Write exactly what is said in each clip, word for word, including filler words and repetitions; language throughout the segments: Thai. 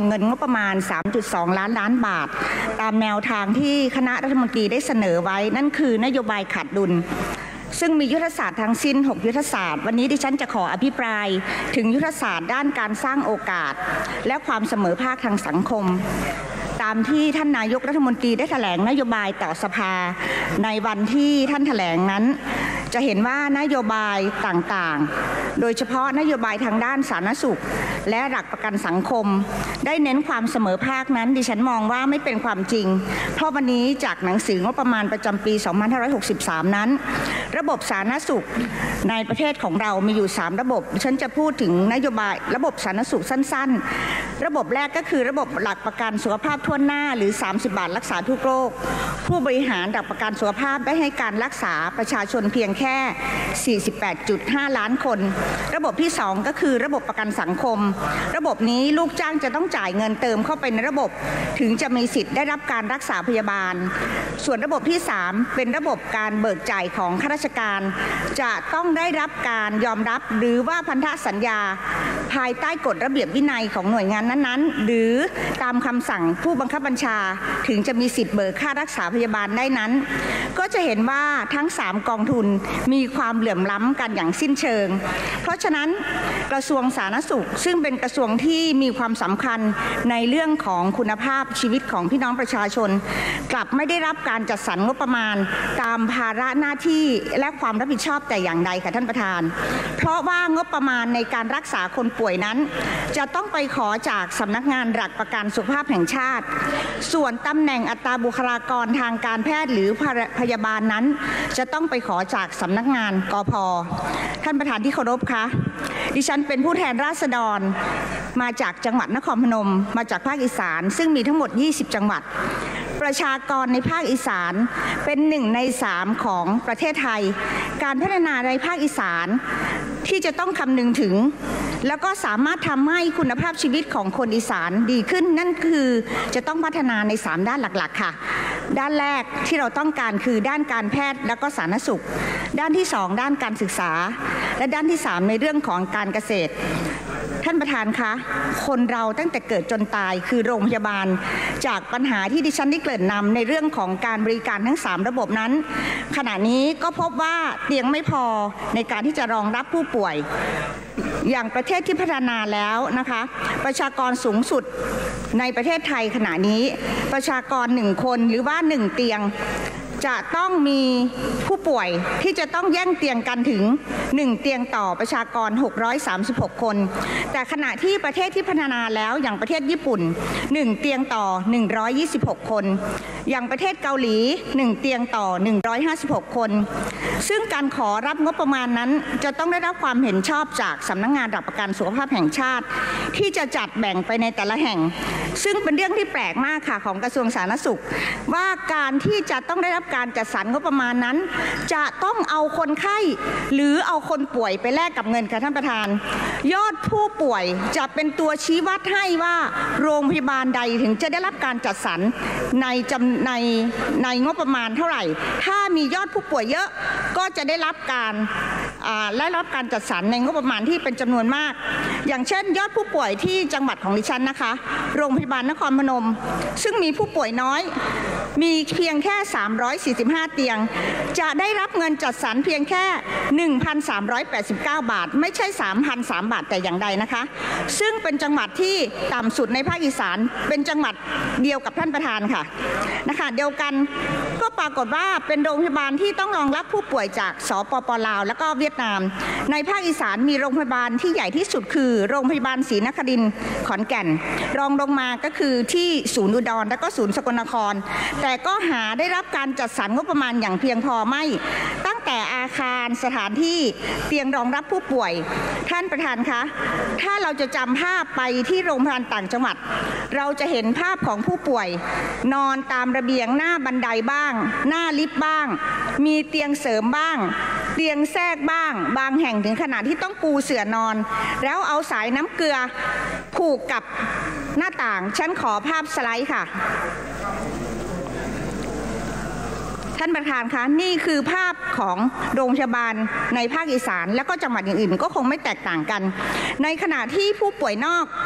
เงินงบประมาณ สามจุดสอง ล้านล้านบาทตามแนวทางที่คณะรัฐมนตรีได้เสนอไว้นั่นคือนโยบายขาดดุลซึ่งมียุทธศาสตร์ทั้งสิ้นหกยุทธศาสตร์วันนี้ดิฉันจะขออภิปรายถึงยุทธศาสตร์ด้านการสร้างโอกาสและความเสมอภาคทางสังคมตามที่ท่านนายกรัฐมนตรีได้แถลงนโยบายต่อสภาในวันที่ท่านแถลงนั้นจะเห็นว่านโยบายต่างๆโดยเฉพาะนโยบายทางด้านสาธารณสุขและหลักประกันสังคมได้เน้นความเสมอภาคนั้นดิฉันมองว่าไม่เป็นความจริงเพราะวันนี้จากหนังสืองบประมาณประจำปี สองพันห้าร้อยหกสิบสาม นั้นระบบสาธารณสุขในประเทศของเรามีอยู่สามระบบดิฉันจะพูดถึงนโยบายระบบสาธารณสุขสั้นๆระบบแรกก็คือระบบหลักประกันสุขภาพทั่วหน้าหรือสามสิบบาทรักษาทุกโรคผู้บริหารหลักประกันสุขภาพได้ให้การรักษาประชาชนเพียงแค่ สี่สิบแปดจุดห้า ล้านคนระบบที่สองก็คือระบบประกันสังคมระบบนี้ลูกจ้างจะต้องจ่ายเงินเติมเข้าไปในระบบถึงจะมีสิทธิ์ได้รับการรักษาพยาบาลส่วนระบบที่สามเป็นระบบการเบิกจ่ายของข้าราชการจะต้องได้รับการยอมรับหรือว่าพันธสัญญาภายใต้กฎระเบียบวินัยของหน่วยงานนั้นๆหรือตามคำสั่งผู้บังคับบัญชาถึงจะมีสิทธิ์เบิกค่ารักษาพยาบาลได้นั้นก็จะเห็นว่าทั้งสามกองทุนมีความเหลื่อมล้ำกันอย่างสิ้นเชิงเพราะฉะนั้นกระทรวงสาธารณสุขซึ่งเป็นกระทรวงที่มีความสำคัญในเรื่องของคุณภาพชีวิตของพี่น้องประชาชนกลับไม่ได้รับการจัดสรรงบประมาณตามภาระหน้าที่และความรับผิดชอบแต่อย่างใดค่ะท่านประธานเพราะว่างบประมาณในการรักษาคนป่วยนั้นจะต้องไปขอจากสำนักงานหลักประกันสุขภาพแห่งชาติส่วนตำแหน่งอัตราบุคลากรทางการแพทย์หรือพยาบาลนั้นจะต้องไปขอจากสำนักงานกพ.ท่านประธานที่เคารพคะดิฉันเป็นผู้แทนราษฎรมาจากจังหวัดนครพนมมาจากภาคอีสานซึ่งมีทั้งหมดยี่สิบจังหวัดประชากรในภาคอีสานเป็นหนึ่งในสามของประเทศไทยการพัฒนาในภาคอีสานที่จะต้องคำนึงถึงแล้วก็สามารถทำให้คุณภาพชีวิตของคนอีสานดีขึ้นนั่นคือจะต้องพัฒนาในสามด้านหลักๆค่ะด้านแรกที่เราต้องการคือด้านการแพทย์และก็สาธารณสุขด้านที่สองด้านการศึกษาและด้านที่สามในเรื่องของการเกษตรท่านประธานคะคนเราตั้งแต่เกิดจนตายคือโรงพยาบาลจากปัญหาที่ดิฉันได้เกริ่นนำในเรื่องของการบริการทั้งสามระบบนั้นขณะนี้ก็พบว่าเตียงไม่พอในการที่จะรองรับผู้ป่วยอย่างประเทศที่พัฒนาแล้วนะคะประชากรสูงสุดในประเทศไทยขณะนี้ประชากรหนึ่งคนหรือว่าหนึ่งเตียงจะต้องมีผู้ป่วยที่จะต้องแย่งเตียงกันถึงหนึ่งเตียงต่อประชากรหกร้อยสามสิบหกคนแต่ขณะที่ประเทศที่พัฒนาแล้วอย่างประเทศญี่ปุ่นหนึ่งเตียงต่อหนึ่งร้อยยี่สิบหกคนอย่างประเทศเกาหลีหนึ่งเตียงต่อหนึ่งร้อยห้าสิบหกคนซึ่งการขอรับงบประมาณนั้นจะต้องได้รับความเห็นชอบจากสำนักงานหลักประกันสุขภาพแห่งชาติที่จะจัดแบ่งไปในแต่ละแห่งซึ่งเป็นเรื่องที่แปลกมากค่ะของกระทรวงสาธารณสุขว่าการที่จะต้องได้รับการจัดสรรงบประมาณนั้นจะต้องเอาคนไข้หรือเอาคนป่วยไปแลกกับเงินค่ะท่านประธานยอดผู้ป่วยจะเป็นตัวชี้วัดให้ว่าโรงพยาบาลใดถึงจะได้รับการจัดสรรในจำในในงบประมาณเท่าไหร่ถ้ามียอดผู้ป่วยเยอะก็จะได้รับการและรับการจัดสรรในงบประมาณที่เป็นจำนวนมากอย่างเช่นยอดผู้ป่วยที่จังหวัดของดิฉันนะคะโรงพยาบาลนครพนมซึ่งมีผู้ป่วยน้อยมีเพียงแค่สามร้อยสี่สิบห้าเตียงจะได้รับเงินจัดสรรเพียงแค่ หนึ่งพันสามร้อยแปดสิบเก้า บาทไม่ใช่ สามพันสาม บาทแต่อย่างใดนะคะซึ่งเป็นจังหวัดที่ต่ำสุดในภาคอีสานเป็นจังหวัดเดียวกับท่านประธานค่ะนะคะเดียวกันก็ปรากฏว่าเป็นโรงพยาบาลที่ต้องรองรับผู้ป่วยจากสปป.ลาวและก็เวียดนามในภาคอีสานมีโรงพยาบาลที่ใหญ่ที่สุดคือโรงพยาบาลศรีนครินทร์ขอนแก่นรองลงมาก็คือที่ศูนย์อุดรและก็ศูนย์สกลนครแต่ก็หาได้รับการจัดสรรงบประมาณอย่างเพียงพอไม่ตั้งแต่อาคารสถานที่เตียงรองรับผู้ป่วยท่านประธานคะถ้าเราจะจำภาพไปที่โรงพยาบาลต่างจังหวัดเราจะเห็นภาพของผู้ป่วยนอนตามระเบียงหน้าบันไดบ้างหน้าลิฟต์บ้างมีเตียงเสริมบ้างเตียงแทรกบ้างบางแห่งถึงขนาดที่ต้องปูเสื่อนอนแล้วเอาสายน้ำเกลือผูกกับหน้าต่างฉันขอภาพสไลด์ค่ะท่านประธานคะนี่คือภาพของโรงพยาบาลในภาคอีสานและก็จังหวัดอื่นๆก็คงไม่แตกต่างกันในขณะที่ผู้ป่วยนอกต้อง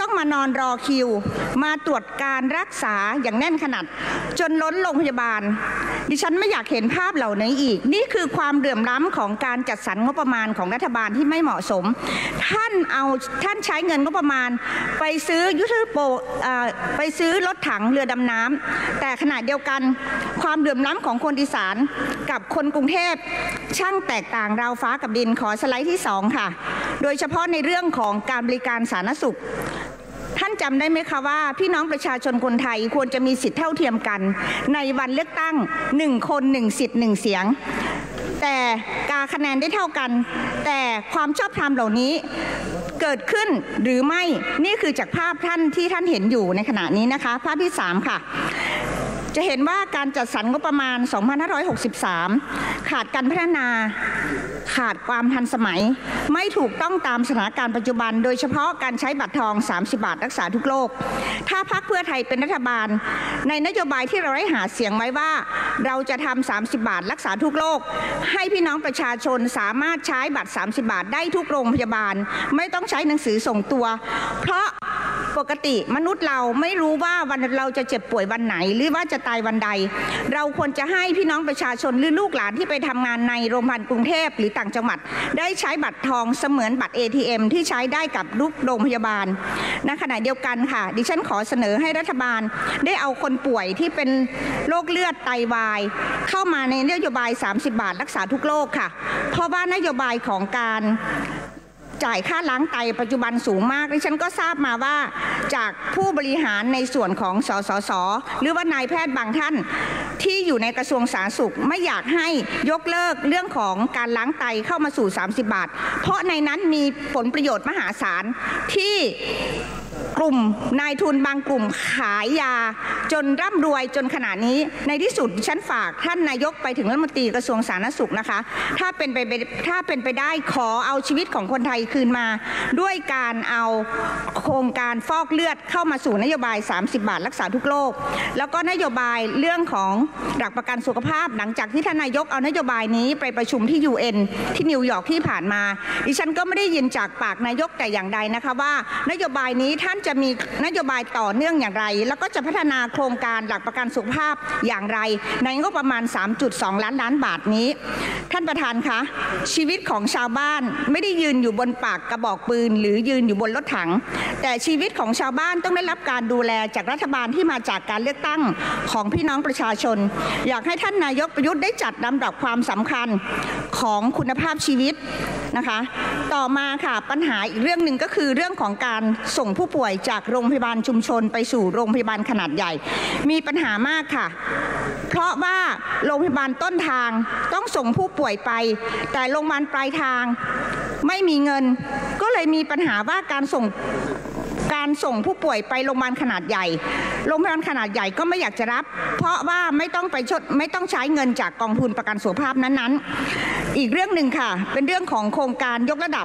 ต้องมานอนรอคิวมาตรวจการรักษาอย่างแน่นขนาดจนล้นโรงพยาบาลดิฉันไม่อยากเห็นภาพเหล่านี้อีกนี่คือความเหลื่อมล้ำของการจัดสรรงบประมาณของรัฐบาลที่ไม่เหมาะสมท่านเอาท่านใช้เงินงบประมาณไปซื้อยุทธโปไปซื้อรถถังเรือดำน้ำแต่ขณะเดียวกันความเหลื่อมล้ำของคนอีสานกับคนกรุงเทพช่างแตกต่างราวฟ้ากับดินขอสไลด์ที่สองค่ะโดยเฉพาะในเรื่องของการบริการสาธารณสุขท่านจำได้ไหมคะว่าพี่น้องประชาชนคนไทยควรจะมีสิทธิเท่าเทียมกันในวันเลือกตั้งหนึ่งคนหนึ่งสิทธิ์หนึ่งเสียงแต่การคะแนนได้เท่ากันแต่ความชอบธรรมเหล่านี้เกิดขึ้นหรือไม่นี่คือจากภาพท่านที่ท่านเห็นอยู่ในขณะนี้นะคะภาพที่สามค่ะจะเห็นว่าการจัดสรรงบประมาณสองพันห้าร้อยหกสิบสามขาดการพัฒนาขาดความทันสมัยไม่ถูกต้องตามสถานการณ์ปัจจุบันโดยเฉพาะการใช้บัตรทองสามสิบบาทรักษาทุกโรคถ้าพรรคเพื่อไทยเป็นรัฐบาลในนโยบายที่เราได้หาเสียงไว้ว่าเราจะทำสามสิบบาทรักษาทุกโรคให้พี่น้องประชาชนสามารถใช้บัตรสามสิบบาทได้ทุกโรงพยาบาลไม่ต้องใช้หนังสือส่งตัวเพราะปกติมนุษย์เราไม่รู้ว่าวันเราจะเจ็บป่วยวันไหนหรือว่าจะตายวันใดเราควรจะให้พี่น้องประชาชนหรือลูกหลานที่ไปทำงานในโรงพยาบาลกรุงเทพหรือต่างจังหวัดได้ใช้บัตรทองเสมือนบัตร เอ ที เอ็ม ที่ใช้ได้กับทุกโรงพยาบาลในขณะเดียวกันค่ะดิฉันขอเสนอให้รัฐบาลได้เอาคนป่วยที่เป็นโรคเลือดไตวายเข้ามาในนโยบายสามสิบบาทรักษาทุกโรคค่ะเพราะว่านโยบายของการจ่ายค่าล้างไตปัจจุบันสูงมากดิฉันก็ทราบมาว่าจากผู้บริหารในส่วนของสสสหรือว่านายแพทย์บางท่านที่อยู่ในกระทรวงสาธารณสุขไม่อยากให้ยกเลิกเรื่องของการล้างไตเข้ามาสู่สามสิบบาทเพราะในนั้นมีผลประโยชน์มหาศาลที่กลุ่มนายทุนบางกลุ่มขายยาจนร่ำรวยจนขณะนี้ในที่สุดฉันฝากท่านนายกไปถึงรัฐมนตรีกระทรวงสาธารณสุขนะคะถ้าเป็นไปถ้าเป็นไปได้ขอเอาชีวิตของคนไทยคืนมาด้วยการเอาโครงการฟอกเลือดเข้ามาสู่นโยบายสามสิบบาทรักษาทุกโรคแล้วก็นโยบายเรื่องของหลักประกันสุขภาพหลังจากที่ท่านนายกเอานโยบายนี้ไปประชุมที่ ยู เอ็น ที่นิวยอร์กที่ผ่านมาดิฉันก็ไม่ได้ยินจากปากนายกแต่อย่างใดนะคะว่านโยบายนี้ท่านจะมีนโยบายต่อเนื่องอย่างไรแล้วก็จะพัฒนาโครงการหลักประกันสุขภาพอย่างไรในงบประมาณ สามจุดสอง ล้านล้านบาทนี้ท่านประธานคะชีวิตของชาวบ้านไม่ได้ยืนอยู่บนปากกระบอกปืนหรือยืนอยู่บนรถถังแต่ชีวิตของชาวบ้านต้องได้รับการดูแลจากรัฐบาลที่มาจากการเลือกตั้งของพี่น้องประชาชนอยากให้ท่านนายกประยุทธ์ได้จัดลำดับความสำคัญของคุณภาพชีวิตนะคะต่อมาค่ะปัญหาอีกเรื่องหนึ่งก็คือเรื่องของการส่งผู้ป่วยจากโรงพยาบาลชุมชนไปสู่โรงพยาบาลขนาดใหญ่มีปัญหามากค่ะเพราะว่าโรงพยาบาลต้นทางต้องส่งผู้ป่วยไปแต่โรงพยาบาลปลายทางไม่มีเงินก็เลยมีปัญหาว่าการส่งการส่งผู้ป่วยไปโรงพยาบาลขนาดใหญ่โรงพยาบาลขนาดใหญ่ก็ไม่อยากจะรับเพราะว่าไม่ต้องไปชดไม่ต้องใช้เงินจากกองทุนประกันสุขภาพนั้นๆอีกเรื่องหนึ่งค่ะเป็นเรื่องของโครงการยกระดับ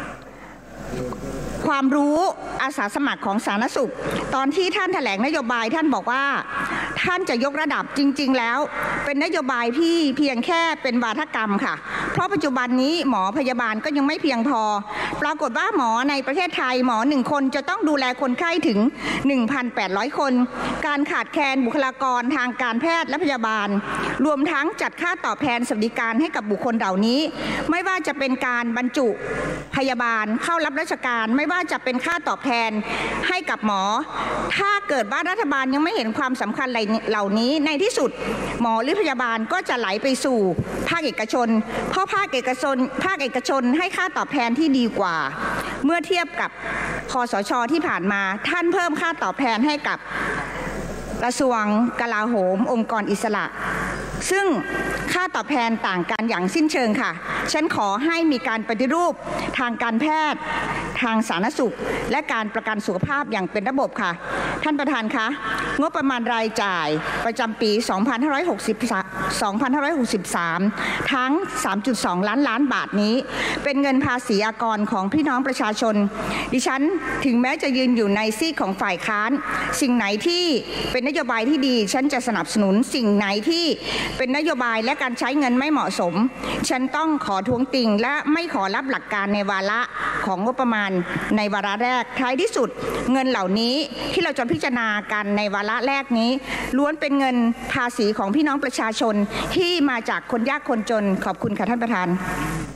ความรู้อาสาสมัครของสาธารณสุขตอนที่ท่านแถลงนโยบายท่านบอกว่าท่านจะยกระดับจริงๆแล้วเป็นนโยบายที่เพียงแค่เป็นวาทกรรมค่ะเพราะปัจจุบันนี้หมอพยาบาลก็ยังไม่เพียงพอปรากฏว่าหมอในประเทศไทยหมอหนึ่งคนจะต้องดูแลคนไข้ถึง หนึ่งพันแปดร้อย คนการขาดแคลนบุคลากรทางการแพทย์และพยาบาลรวมทั้งจัดค่าตอบแทนสวัสดิการให้กับบุคคลเหล่านี้ไม่ว่าจะเป็นการบรรจุพยาบาลเข้ารับราชการไม่ว่าจะเป็นค่าตอบแทนให้กับหมอถ้าเกิดว่ารัฐบาลยังไม่เห็นความสำคัญเหล่านี้ในที่สุดหมอหรือพยาบาลก็จะไหลไปสู่ภาคเอกชนเพราะภาคเอกชนภาคเอกชนให้ค่าตอบแทนที่ดีกว่าเมื่อเทียบกับคสช.ที่ผ่านมาท่านเพิ่มค่าตอบแทนให้กับกระทรวงกลาโหมองค์กรอิสระซึ่งค่าตอบแทนต่างกันอย่างสิ้นเชิงค่ะฉันขอให้มีการปฏิรูปทางการแพทย์ทางสาธารณสุขและการประกันสุขภาพอย่างเป็นระบบค่ะท่านประธานคะงบประมาณรายจ่ายประจำปี สองพันห้าร้อยหกสิบสาม ทั้ง สามจุดสอง ล้านล้านบาทนี้เป็นเงินภาษีอากรของพี่น้องประชาชนดิฉันถึงแม้จะยืนอยู่ในซีกของฝ่ายค้านสิ่งไหนที่เป็นนโยบายที่ดีฉันจะสนับสนุนสิ่งไหนที่เป็นนโยบายและการใช้เงินไม่เหมาะสมฉันต้องขอท้วงติงและไม่ขอรับหลักการในวาระของงบประมาณในวาระแรกท้ายที่สุดเงินเหล่านี้ที่เราจะพิจารณากันในวาระแรกนี้ล้วนเป็นเงินภาษีของพี่น้องประชาชนที่มาจากคนยากคนจนขอบคุณค่ะท่านประธาน